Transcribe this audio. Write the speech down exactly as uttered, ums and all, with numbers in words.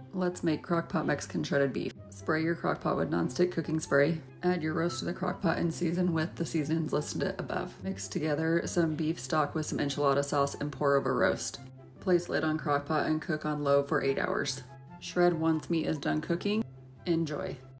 Let's make Crockpot Mexican shredded beef. Spray your crockpot with nonstick cooking spray. Add your roast to the crockpot and season with the seasonings listed above. Mix together some beef stock with some enchilada sauce and pour over roast. Place lid on crockpot and cook on low for eight hours. Shred once meat is done cooking. Enjoy.